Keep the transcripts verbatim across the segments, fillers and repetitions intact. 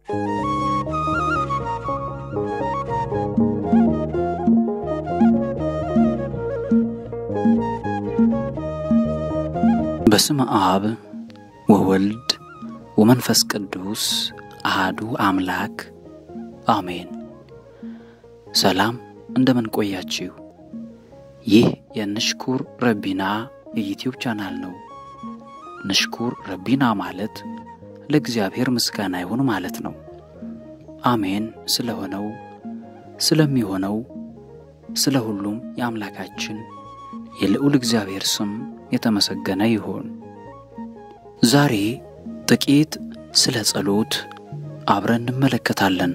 በስመ አብ ወወልድ ወመንፈስ ቅዱስ አሐዱ አምላክ አሜን። ሰላም እንደምን ቆያችሁ? ይህ የንሽኩር ረቢና የዩቲዩብ ቻናል ነው። ንሽኩር ረቢና ማለት ለእግዚአብሔር ምስጋና ይሁን ማለት ነው። አሜን ስለሆነው ስለሚሆነው ስለሁሉም የአምላካችን የልዑል እግዚአብሔር ስም የተመሰገነ ይሁን። ዛሬ ጥቂት ስለ ጸሎት አብረን እንመለከታለን።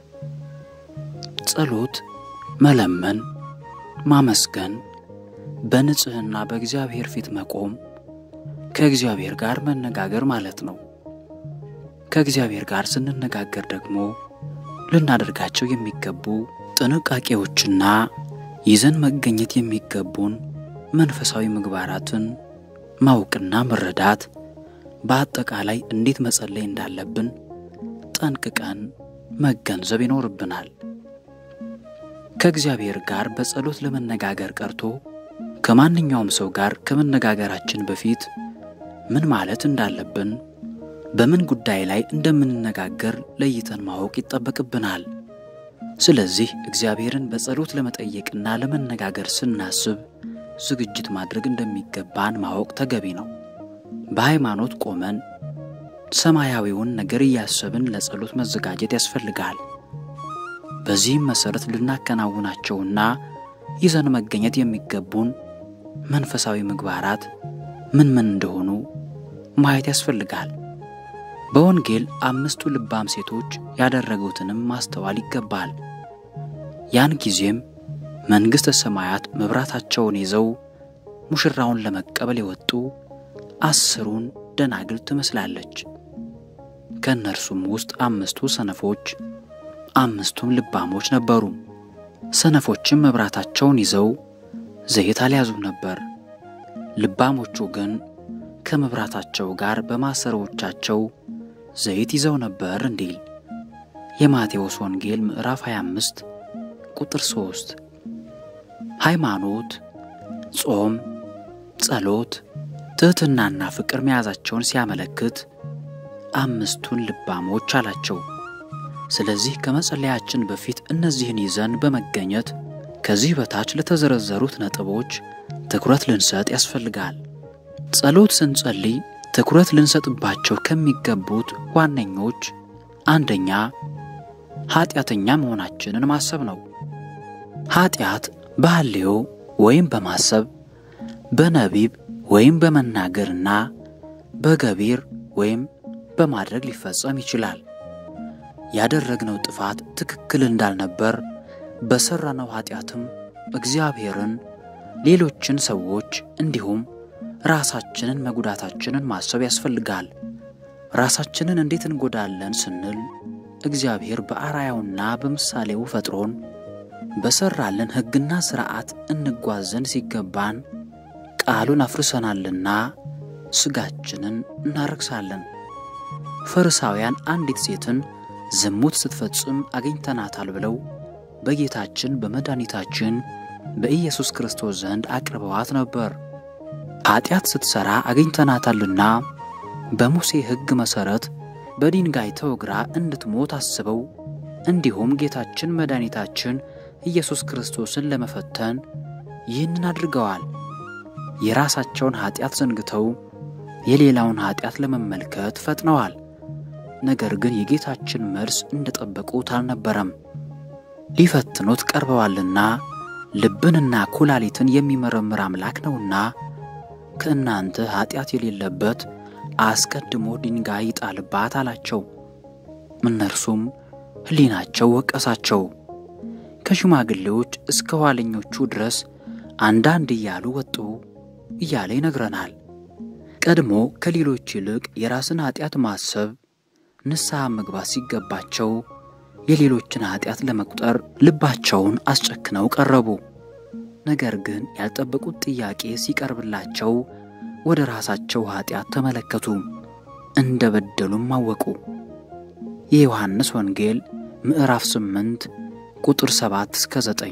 ጸሎት መለመን፣ ማመስገን፣ በንጽህና በእግዚአብሔር ፊት መቆም፣ ከእግዚአብሔር ጋር መነጋገር ማለት ነው። ከእግዚአብሔር ጋር ስንነጋገር ደግሞ ልናደርጋቸው የሚገቡ ጥንቃቄዎችና ይዘን መገኘት የሚገቡን መንፈሳዊ ምግባራትን ማወቅና መረዳት፣ በአጠቃላይ እንዴት መጸለይ እንዳለብን ጠንቅቀን መገንዘብ ይኖርብናል። ከእግዚአብሔር ጋር በጸሎት ለመነጋገር ቀርቶ ከማንኛውም ሰው ጋር ከመነጋገራችን በፊት ምን ማለት እንዳለብን፣ በምን ጉዳይ ላይ እንደምንነጋገር ለይተን ማወቅ ይጠበቅብናል። ስለዚህ እግዚአብሔርን በጸሎት ለመጠየቅና ለመነጋገር ስናስብ ዝግጅት ማድረግ እንደሚገባን ማወቅ ተገቢ ነው። በሃይማኖት ቆመን ሰማያዊውን ነገር እያሰብን ለጸሎት መዘጋጀት ያስፈልጋል። በዚህም መሰረት ልናከናውናቸውና ይዘን መገኘት የሚገቡን መንፈሳዊ ምግባራት ምን ምን እንደሆኑ ማየት ያስፈልጋል። በወንጌል አምስቱ ልባም ሴቶች ያደረጉትንም ማስተዋል ይገባል። ያን ጊዜም መንግሥተ ሰማያት መብራታቸውን ይዘው ሙሽራውን ለመቀበል የወጡ አስሩን ደናግል ትመስላለች። ከእነርሱም ውስጥ አምስቱ ሰነፎች አምስቱም ልባሞች ነበሩ። ሰነፎችም መብራታቸውን ይዘው ዘይት አልያዙም ነበር። ልባሞቹ ግን ከመብራታቸው ጋር በማሰሮዎቻቸው ዘይት ይዘው ነበር እንዲል የማቴዎስ ወንጌል ምዕራፍ ሃያ አምስት ቁጥር ሶስት። ሃይማኖት፣ ጾም፣ ጸሎት፣ ትህትናና ፍቅር መያዛቸውን ሲያመለክት አምስቱን ልባሞች አላቸው። ስለዚህ ከመጸለያችን በፊት እነዚህን ይዘን በመገኘት ከዚህ በታች ለተዘረዘሩት ነጥቦች ትኩረት ልንሰጥ ያስፈልጋል። ጸሎት ስንጸልይ ትኩረት ልንሰጥባቸው ከሚገቡት ዋነኞች አንደኛ ኃጢአተኛ መሆናችንን ማሰብ ነው። ኃጢአት በሐልዮ ወይም በማሰብ፣ በነቢብ ወይም በመናገርና በገቢር ወይም በማድረግ ሊፈጸም ይችላል። ያደረግነው ጥፋት ትክክል እንዳልነበር፣ በሰራነው ኃጢአትም እግዚአብሔርን፣ ሌሎችን ሰዎች እንዲሁም ራሳችንን መጉዳታችንን ማሰብ ያስፈልጋል። ራሳችንን እንዴት እንጎዳለን ስንል እግዚአብሔር በአርአያውና በምሳሌው ፈጥሮን በሰራልን ሕግና ሥርዓት እንጓዘን ሲገባን ቃሉን አፍርሰናልና ስጋችንን እናረክሳለን። ፈሪሳውያን አንዲት ሴትን ዝሙት ስትፈጽም አግኝተናታል ብለው በጌታችን በመድኃኒታችን በኢየሱስ ክርስቶስ ዘንድ አቅርበዋት ነበር። ኃጢአት ስትሰራ አግኝተናታልና በሙሴ ሕግ መሠረት በድንጋይ ተወግራ እንድትሞት አስበው፣ እንዲሁም ጌታችን መድኃኒታችን ኢየሱስ ክርስቶስን ለመፈተን ይህንን አድርገዋል። የራሳቸውን ኃጢአት ዘንግተው የሌላውን ኃጢአት ለመመልከት ፈጥነዋል። ነገር ግን የጌታችን መልስ እንደጠበቁት አልነበረም። ሊፈትኑት ቀርበዋልና ልብንና ኩላሊትን የሚመረምር አምላክ ነውና ከእናንተ ኃጢአት የሌለበት አስቀድሞ ድንጋይ ይጣልባት አላቸው። እነርሱም ሕሊናቸው ወቀሳቸው። ከሽማግሌዎች እስከ ኋለኞቹ ድረስ አንዳንድ እያሉ ወጡ እያለ ይነግረናል። ቀድሞ ከሌሎች ይልቅ የራስን ኃጢአት ማሰብ ንስሐ መግባት ሲገባቸው የሌሎችን ኃጢአት ለመቁጠር ልባቸውን አስጨክነው ቀረቡ። ነገር ግን ያልጠበቁት ጥያቄ ሲቀርብላቸው ወደ ራሳቸው ኃጢአት ተመለከቱ፣ እንደበደሉም አወቁ። የዮሐንስ ወንጌል ምዕራፍ ስምንት ቁጥር ሰባት እስከ ዘጠኝ።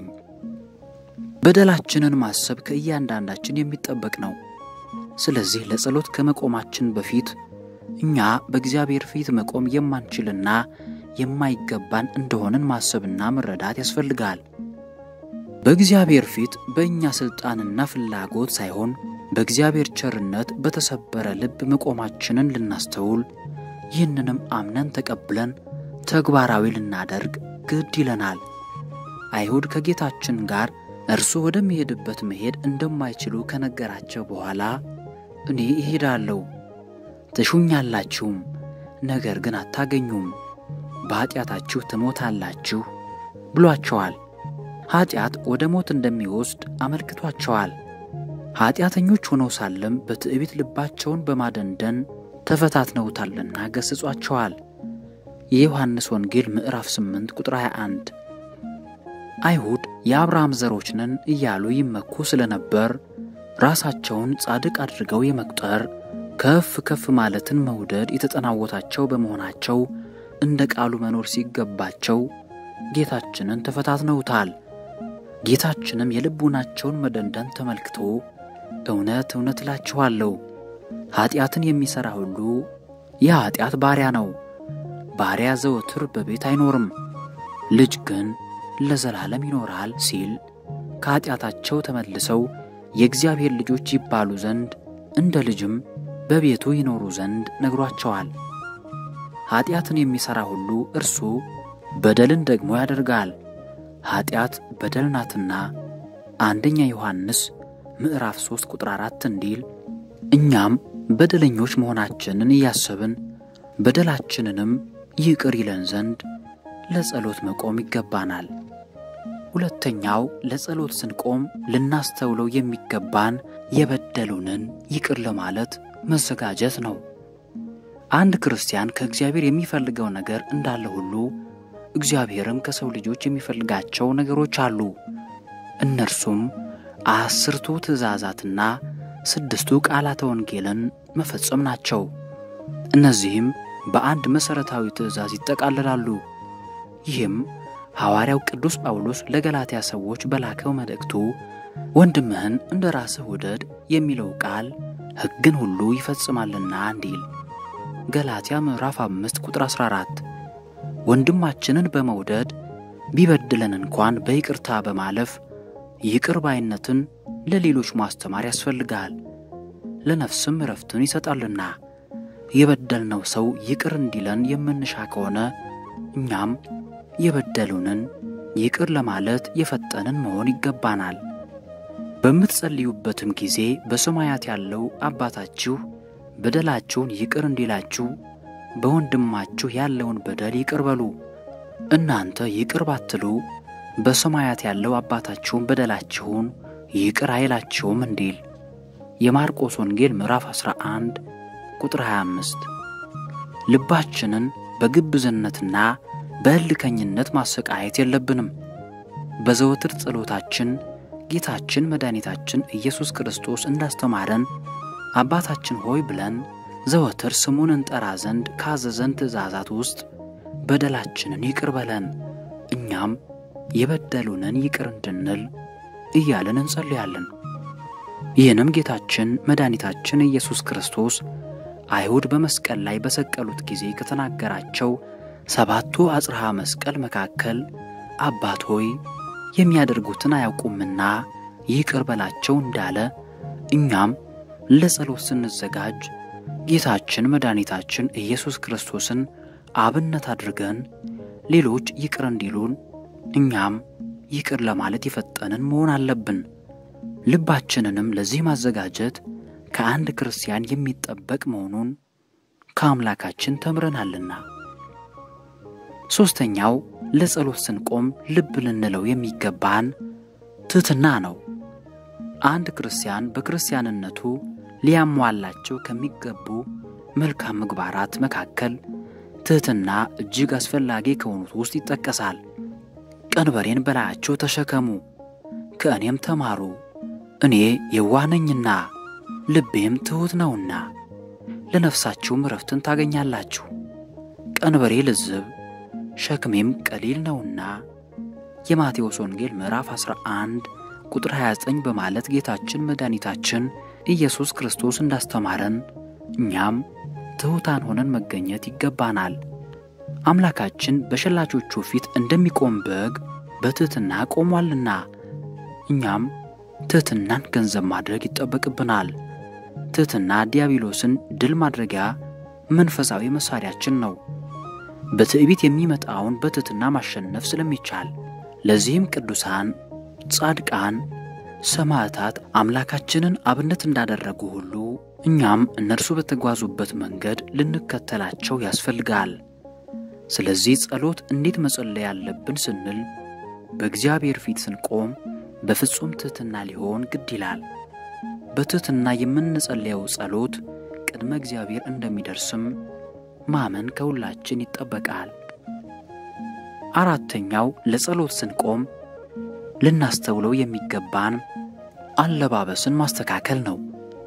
በደላችንን ማሰብ ከእያንዳንዳችን የሚጠበቅ ነው። ስለዚህ ለጸሎት ከመቆማችን በፊት እኛ በእግዚአብሔር ፊት መቆም የማንችልና የማይገባን እንደሆንን ማሰብና መረዳት ያስፈልጋል። በእግዚአብሔር ፊት በእኛ ስልጣንና ፍላጎት ሳይሆን በእግዚአብሔር ቸርነት በተሰበረ ልብ መቆማችንን ልናስተውል፣ ይህንንም አምነን ተቀብለን ተግባራዊ ልናደርግ ግድ ይለናል። አይሁድ ከጌታችን ጋር እርሱ ወደሚሄድበት መሄድ እንደማይችሉ ከነገራቸው በኋላ እኔ እሄዳለሁ፣ ትሹኛላችሁም፣ ነገር ግን አታገኙም፣ በኃጢአታችሁ ትሞታላችሁ ብሏቸዋል። ኃጢአት ወደ ሞት እንደሚወስድ አመልክቷቸዋል። ኃጢአተኞች ሆነው ሳለም በትዕቢት ልባቸውን በማደንደን ተፈታትነውታልና ገስጿቸዋል። የዮሐንስ ወንጌል ምዕራፍ ስምንት ቁጥር ሃያ አንድ። አይሁድ የአብርሃም ዘሮች ነን እያሉ ይመኩ ስለነበር ራሳቸውን ጻድቅ አድርገው የመቁጠር ከፍ ከፍ ማለትን መውደድ የተጠናወታቸው በመሆናቸው እንደ ቃሉ መኖር ሲገባቸው ጌታችንን ተፈታትነውታል። ጌታችንም የልቡናቸውን መደንደን ተመልክቶ እውነት እውነት እላችኋለሁ ኃጢአትን የሚሠራ ሁሉ የኃጢአት ባሪያ ነው፣ ባሪያ ዘወትር በቤት አይኖርም፣ ልጅ ግን ለዘላለም ይኖራል ሲል ከኃጢአታቸው ተመልሰው የእግዚአብሔር ልጆች ይባሉ ዘንድ እንደ ልጅም በቤቱ ይኖሩ ዘንድ ነግሯቸዋል። ኃጢአትን የሚሠራ ሁሉ እርሱ በደልን ደግሞ ያደርጋል፣ ኃጢአት በደል ናትና አንደኛ ዮሐንስ ምዕራፍ ሶስት ቁጥር አራት እንዲል እኛም በደለኞች መሆናችንን እያሰብን በደላችንንም ይቅር ይለን ዘንድ ለጸሎት መቆም ይገባናል። ሁለተኛው ለጸሎት ስንቆም ልናስተውለው የሚገባን የበደሉንን ይቅር ለማለት መዘጋጀት ነው። አንድ ክርስቲያን ከእግዚአብሔር የሚፈልገው ነገር እንዳለ ሁሉ እግዚአብሔርም ከሰው ልጆች የሚፈልጋቸው ነገሮች አሉ። እነርሱም አስርቱ ትእዛዛትና ስድስቱ ቃላተ ወንጌልን መፈጸም ናቸው። እነዚህም በአንድ መሠረታዊ ትእዛዝ ይጠቃልላሉ። ይህም ሐዋርያው ቅዱስ ጳውሎስ ለገላትያ ሰዎች በላከው መልእክቱ ወንድምህን እንደ ራስህ ውደድ የሚለው ቃል ሕግን ሁሉ ይፈጽማልና እንዲል ገላትያ ምዕራፍ አምስት ቁጥር አስራ አራት። ወንድማችንን በመውደድ ቢበድለን እንኳን በይቅርታ በማለፍ ይቅር ባይነትን ለሌሎች ማስተማር ያስፈልጋል። ለነፍስም ረፍትን ይሰጣልና የበደልነው ሰው ይቅር እንዲለን የምንሻ ከሆነ እኛም የበደሉንን ይቅር ለማለት የፈጠንን መሆን ይገባናል። በምትጸልዩበትም ጊዜ በሰማያት ያለው አባታችሁ በደላችሁን ይቅር እንዲላችሁ በወንድማችሁ ያለውን በደል ይቅር በሉ። እናንተ ይቅር ባትሉ በሰማያት ያለው አባታችሁን በደላችሁን ይቅር አይላችሁም እንዲል የማርቆስ ወንጌል ምዕራፍ አስራ አንድ ቁጥር ሃያ አምስት። ልባችንን በግብዝነትና በእልከኝነት ማሰቃየት የለብንም። በዘወትር ጸሎታችን ጌታችን መድኃኒታችን ኢየሱስ ክርስቶስ እንዳስተማረን አባታችን ሆይ ብለን ዘወትር ስሙን እንጠራ ዘንድ ካዘዘን ትእዛዛት ውስጥ በደላችንን ይቅር በለን እኛም የበደሉንን ይቅር እንድንል እያለን እንጸልያለን። ይህንም ጌታችን መድኃኒታችን ኢየሱስ ክርስቶስ አይሁድ በመስቀል ላይ በሰቀሉት ጊዜ ከተናገራቸው ሰባቱ አጽርሃ መስቀል መካከል አባት ሆይ የሚያደርጉትን አያውቁምና ይቅር በላቸው እንዳለ እኛም ለጸሎት ስንዘጋጅ ጌታችን መድኃኒታችን ኢየሱስ ክርስቶስን አብነት አድርገን ሌሎች ይቅር እንዲሉን እኛም ይቅር ለማለት የፈጠንን መሆን አለብን። ልባችንንም ለዚህ ማዘጋጀት ከአንድ ክርስቲያን የሚጠበቅ መሆኑን ከአምላካችን ተምረናልና። ሶስተኛው ለጸሎት ስንቆም ልብ ልንለው የሚገባን ትሕትና ነው። አንድ ክርስቲያን በክርስቲያንነቱ ሊያሟላቸው ከሚገቡ መልካም ምግባራት መካከል ትሕትና እጅግ አስፈላጊ ከሆኑት ውስጥ ይጠቀሳል። ቀንበሬን በላያችሁ ተሸከሙ ከእኔም ተማሩ እኔ የዋህ ነኝና ልቤም ትሑት ነውና ለነፍሳችሁም ረፍትን ታገኛላችሁ። ቀንበሬ ልዝብ ሸክሜም ቀሊል ነውና የማቴዎስ ወንጌል ምዕራፍ አስራ አንድ ቁጥር ሃያ ዘጠኝ በማለት ጌታችን መድኃኒታችን ኢየሱስ ክርስቶስ እንዳስተማረን እኛም ትሑታን ሆነን መገኘት ይገባናል። አምላካችን በሸላቾቹ ፊት እንደሚቆም በግ በትሕትና ቆሟልና እኛም ትሕትናን ገንዘብ ማድረግ ይጠበቅብናል። ትሕትና ዲያብሎስን ድል ማድረጊያ መንፈሳዊ መሳሪያችን ነው። በትዕቢት የሚመጣውን በትሕትና ማሸነፍ ስለሚቻል ለዚህም ቅዱሳን ጻድቃን ሰማዕታት አምላካችንን አብነት እንዳደረጉ ሁሉ እኛም እነርሱ በተጓዙበት መንገድ ልንከተላቸው ያስፈልጋል። ስለዚህ ጸሎት እንዴት መጸለይ ያለብን ስንል በእግዚአብሔር ፊት ስንቆም በፍጹም ትሕትና ሊሆን ግድ ይላል። በትሕትና የምንጸልየው ጸሎት ቅድመ እግዚአብሔር እንደሚደርስም ማመን ከሁላችን ይጠበቃል። አራተኛው ለጸሎት ስንቆም ልናስተውለው የሚገባን አለባበስን ማስተካከል ነው።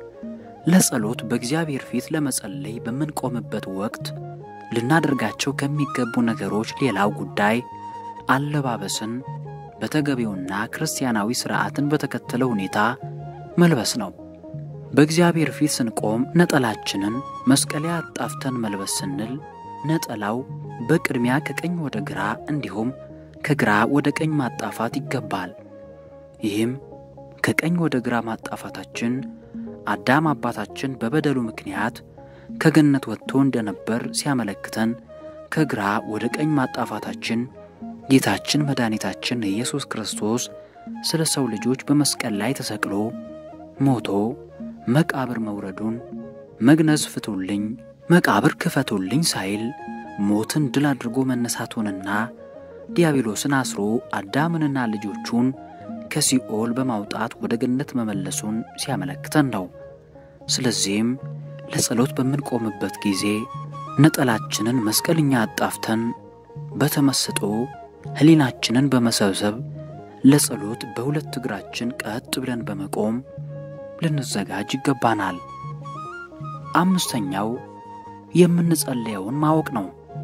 ለጸሎት በእግዚአብሔር ፊት ለመጸለይ በምንቆምበት ወቅት ልናደርጋቸው ከሚገቡ ነገሮች ሌላው ጉዳይ አለባበስን በተገቢውና ክርስቲያናዊ ሥርዓትን በተከተለ ሁኔታ መልበስ ነው። በእግዚአብሔር ፊት ስንቆም ነጠላችንን መስቀሊያ አጣፍተን መልበስ ስንል ነጠላው በቅድሚያ ከቀኝ ወደ ግራ እንዲሁም ከግራ ወደ ቀኝ ማጣፋት ይገባል። ይህም ከቀኝ ወደ ግራ ማጣፋታችን አዳም አባታችን በበደሉ ምክንያት ከገነት ወጥቶ እንደነበር ሲያመለክተን፣ ከግራ ወደ ቀኝ ማጣፋታችን ጌታችን መድኃኒታችን ኢየሱስ ክርስቶስ ስለ ሰው ልጆች በመስቀል ላይ ተሰቅሎ ሞቶ መቃብር መውረዱን መግነዝ ፍቱልኝ መቃብር ክፈቱልኝ ሳይል ሞትን ድል አድርጎ መነሳቱንና ዲያብሎስን አስሮ አዳምንና ልጆቹን ከሲኦል በማውጣት ወደ ገነት መመለሱን ሲያመለክተን ነው። ስለዚህም ለጸሎት በምንቆምበት ጊዜ ነጠላችንን መስቀልኛ አጣፍተን በተመስጦ ሕሊናችንን በመሰብሰብ ለጸሎት በሁለት እግራችን ቀጥ ብለን በመቆም ልንዘጋጅ ይገባናል። አምስተኛው የምንጸልየውን ማወቅ ነው።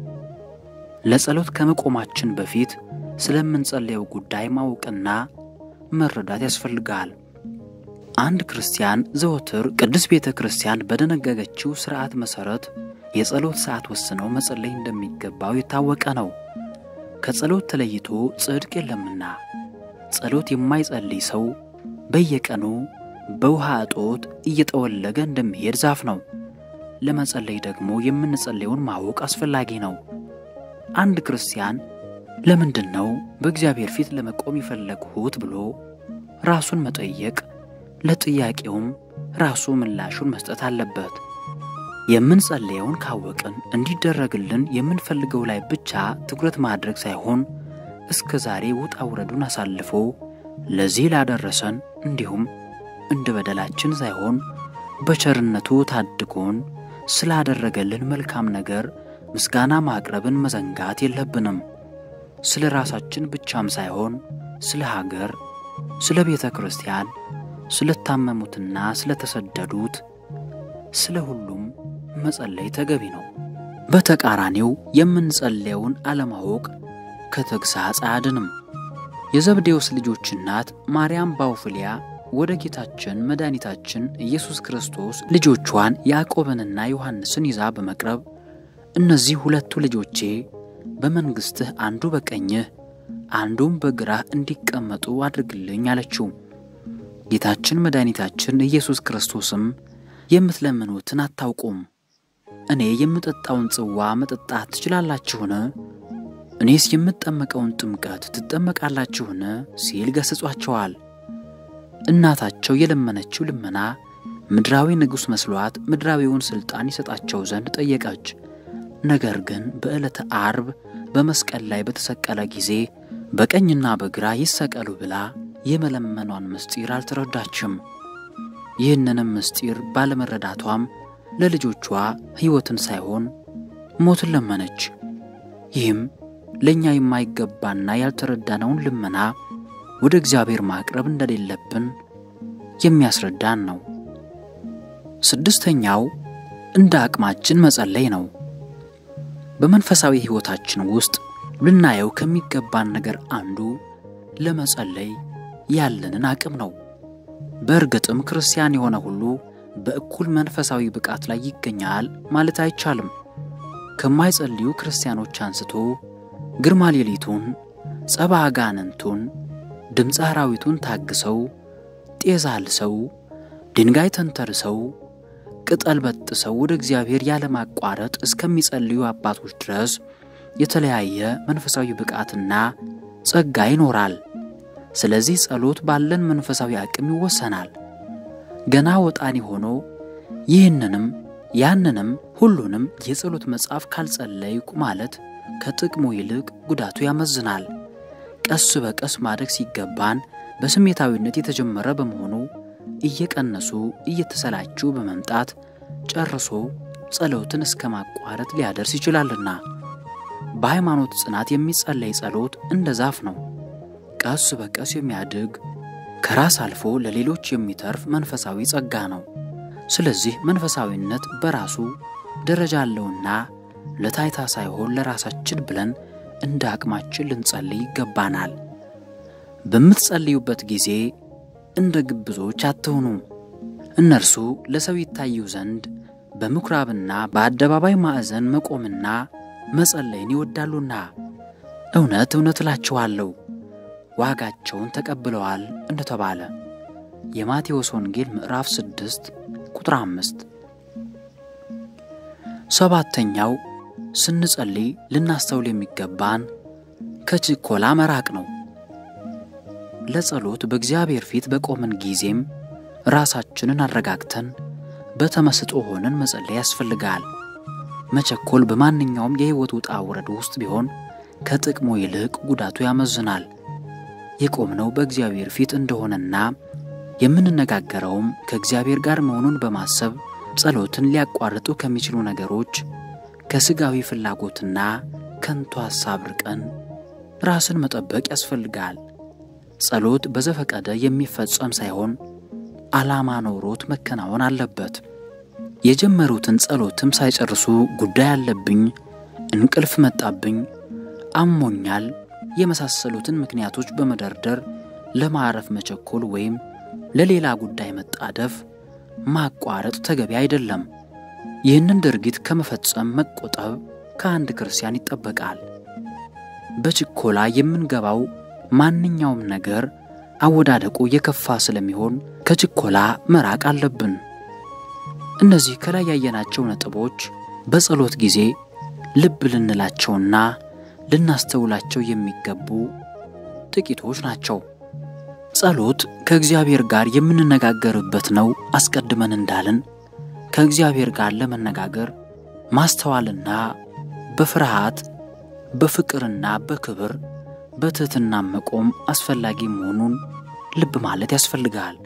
ለጸሎት ከመቆማችን በፊት ስለምንጸልየው ጉዳይ ማወቅና መረዳት ያስፈልጋል። አንድ ክርስቲያን ዘወትር ቅዱስ ቤተ ክርስቲያን በደነገገችው ሥርዓት መሠረት የጸሎት ሰዓት ወስነው መጸለይ እንደሚገባው የታወቀ ነው። ከጸሎት ተለይቶ ጽድቅ የለምና ጸሎት የማይጸልይ ሰው በየቀኑ በውሃ እጦት እየተወለገ እንደሚሄድ ዛፍ ነው። ለመጸለይ ደግሞ የምንጸልየውን ማወቅ አስፈላጊ ነው። አንድ ክርስቲያን ለምንድነው በእግዚአብሔር ፊት ለመቆም ይፈልጉት ብሎ ራሱን መጠየቅ፣ ለጥያቄውም ራሱ ምላሹን መስጠት አለበት። የምንጸልየውን ካወቅን እንዲደረግልን የምንፈልገው ላይ ብቻ ትኩረት ማድረግ ሳይሆን እስከ ዛሬ ውጣ ውረዱን አሳልፎ ለዚህ ላደረሰን እንዲሁም እንደ በደላችን ሳይሆን በቸርነቱ ታድጎን ስላደረገልን መልካም ነገር ምስጋና ማቅረብን መዘንጋት የለብንም። ስለ ራሳችን ብቻም ሳይሆን ስለ ሀገር፣ ስለ ቤተ ክርስቲያን፣ ስለ ታመሙትና ስለ ተሰደዱት፣ ስለ ሁሉም መጸለይ ተገቢ ነው። በተቃራኒው የምንጸልየውን አለማወቅ ከተግሳጽ አያድንም። የዘብዴዎስ ልጆች እናት ማርያም ባውፍሊያ ወደ ጌታችን መድኃኒታችን ኢየሱስ ክርስቶስ ልጆቿን ያዕቆብንና ዮሐንስን ይዛ በመቅረብ እነዚህ ሁለቱ ልጆቼ በመንግሥትህ አንዱ በቀኝህ አንዱም በግራህ እንዲቀመጡ አድርግልኝ አለችው። ጌታችን መድኃኒታችን ኢየሱስ ክርስቶስም የምትለምኑትን አታውቁም፣ እኔ የምጠጣውን ጽዋ መጠጣት ትችላላችሁን? እኔስ የምጠመቀውን ጥምቀት ትጠመቃላችሁን? ሲል ገሥጿቸዋል። እናታቸው የለመነችው ልመና ምድራዊ ንጉሥ መስሏት ምድራዊውን ሥልጣን ይሰጣቸው ዘንድ ጠየቀች። ነገር ግን በዕለተ ዓርብ በመስቀል ላይ በተሰቀለ ጊዜ በቀኝና በግራ ይሰቀሉ ብላ የመለመኗን ምስጢር አልተረዳችም። ይህንንም ምስጢር ባለመረዳቷም ለልጆቿ ሕይወትን ሳይሆን ሞትን ለመነች። ይህም ለእኛ የማይገባና ያልተረዳነውን ልመና ወደ እግዚአብሔር ማቅረብ እንደሌለብን የሚያስረዳን ነው። ስድስተኛው እንደ አቅማችን መጸለይ ነው። በመንፈሳዊ ሕይወታችን ውስጥ ልናየው ከሚገባን ነገር አንዱ ለመጸለይ ያለንን አቅም ነው። በእርግጥም ክርስቲያን የሆነ ሁሉ በእኩል መንፈሳዊ ብቃት ላይ ይገኛል ማለት አይቻልም። ከማይጸልዩ ክርስቲያኖች አንስቶ ግርማ ሌሊቱን፣ ጸባ አጋንንቱን፣ ድምፀ አራዊቱን ታግሰው፣ ጤዛ ልሰው፣ ድንጋይ ተንተርሰው፣ ቅጠል በጥሰው ወደ እግዚአብሔር ያለማቋረጥ እስከሚጸልዩ አባቶች ድረስ የተለያየ መንፈሳዊ ብቃትና ጸጋ ይኖራል። ስለዚህ ጸሎት ባለን መንፈሳዊ አቅም ይወሰናል። ገና ወጣኒ ሆኖ ይህንንም ያንንም ሁሉንም የጸሎት መጽሐፍ ካልጸለይኩ ማለት ከጥቅሙ ይልቅ ጉዳቱ ያመዝናል። ቀስ በቀስ ማደግ ሲገባን በስሜታዊነት የተጀመረ በመሆኑ እየቀነሱ እየተሰላቹ በመምጣት ጨርሶ ጸሎትን እስከማቋረጥ ሊያደርስ ይችላልና በሃይማኖት ጽናት የሚጸለይ ጸሎት እንደ ዛፍ ነው። ቀስ በቀስ የሚያድግ ከራስ አልፎ ለሌሎች የሚተርፍ መንፈሳዊ ጸጋ ነው። ስለዚህ መንፈሳዊነት በራሱ ደረጃ አለውና ለታይታ ሳይሆን ለራሳችን ብለን እንደ አቅማችን ልንጸልይ ይገባናል። በምትጸልዩበት ጊዜ እንደ ግብዞች አትሁኑ። እነርሱ ለሰው ይታዩ ዘንድ በምኩራብና በአደባባይ ማዕዘን መቆምና መጸለይን ይወዳሉና እውነት እውነት እላችኋለሁ ዋጋቸውን ተቀብለዋል እንደተባለ የማቴዎስ ወንጌል ምዕራፍ ስድስት ቁጥር አምስት። ሰባተኛው ስንጸልይ ልናስተውል የሚገባን ከችኮላ መራቅ ነው። ለጸሎት በእግዚአብሔር ፊት በቆምን ጊዜም ራሳችንን አረጋግተን በተመስጦ ሆነን መጸለይ ያስፈልጋል። መቸኮል በማንኛውም የሕይወት ውጣ ውረድ ውስጥ ቢሆን ከጥቅሙ ይልቅ ጉዳቱ ያመዝናል። የቆምነው በእግዚአብሔር ፊት እንደሆነና የምንነጋገረውም ከእግዚአብሔር ጋር መሆኑን በማሰብ ጸሎትን ሊያቋርጡ ከሚችሉ ነገሮች ከስጋዊ ፍላጎትና ከንቱ ሐሳብ ርቀን ራስን መጠበቅ ያስፈልጋል። ጸሎት በዘፈቀደ የሚፈጸም ሳይሆን ዓላማ ኖሮት መከናወን አለበት። የጀመሩትን ጸሎትም ሳይጨርሱ ጉዳይ አለብኝ፣ እንቅልፍ መጣብኝ፣ አሞኛል የመሳሰሉትን ምክንያቶች በመደርደር ለማረፍ መቸኮል ወይም ለሌላ ጉዳይ መጣደፍ ማቋረጥ ተገቢ አይደለም። ይህንን ድርጊት ከመፈጸም መቆጠብ ከአንድ ክርስቲያን ይጠበቃል። በችኮላ የምንገባው ማንኛውም ነገር አወዳደቁ የከፋ ስለሚሆን ከችኮላ መራቅ አለብን። እነዚህ ከላይ ያየናቸው ነጥቦች በጸሎት ጊዜ ልብ ልንላቸውና ልናስተውላቸው የሚገቡ ጥቂቶች ናቸው። ጸሎት ከእግዚአብሔር ጋር የምንነጋገርበት ነው። አስቀድመን እንዳልን ከእግዚአብሔር ጋር ለመነጋገር ማስተዋልና በፍርሃት በፍቅርና በክብር በትህትና መቆም አስፈላጊ መሆኑን ልብ ማለት ያስፈልጋል።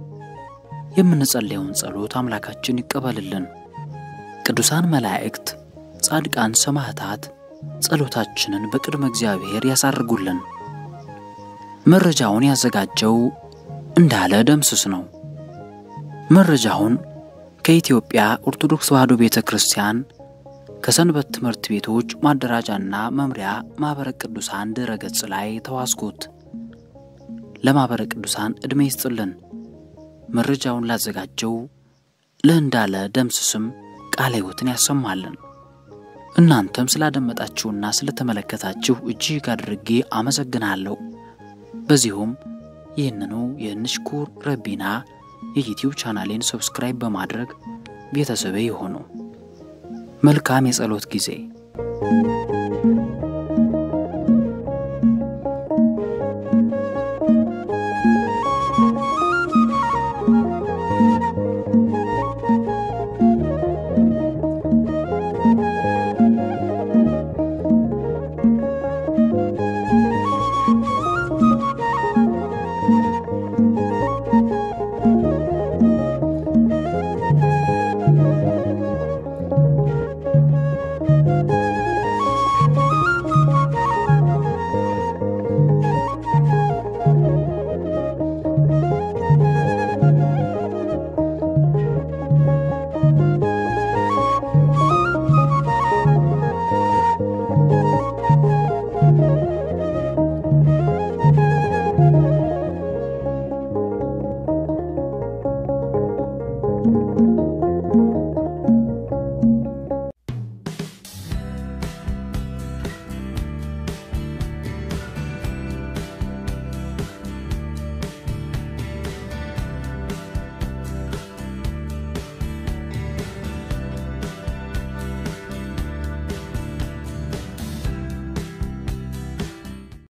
የምንጸልየውን ጸሎት አምላካችን ይቀበልልን። ቅዱሳን መላእክት፣ ጻድቃን፣ ሰማዕታት ጸሎታችንን በቅድመ እግዚአብሔር ያሳርጉልን። መረጃውን ያዘጋጀው እንዳለ ደምስስ ነው። መረጃውን ከኢትዮጵያ ኦርቶዶክስ ተዋሕዶ ቤተክርስቲያን ከሰንበት ትምህርት ቤቶች ማደራጃና መምሪያ ማህበረ ቅዱሳን ድረገጽ ላይ ተዋስኩት። ለማህበረ ቅዱሳን ዕድሜ ይስጥልን። መረጃውን ላዘጋጀው ለእንዳለ ደምስስም ቃለ ሕይወትን ያሰማልን። እናንተም ስላደመጣችሁና ስለተመለከታችሁ እጅግ አድርጌ አመሰግናለሁ። በዚሁም ይህንኑ የንሽኩር ረቢና የዩቲዩብ ቻናሌን ሰብስክራይብ በማድረግ ቤተሰቤ ይሁኑ። መልካም የጸሎት ጊዜ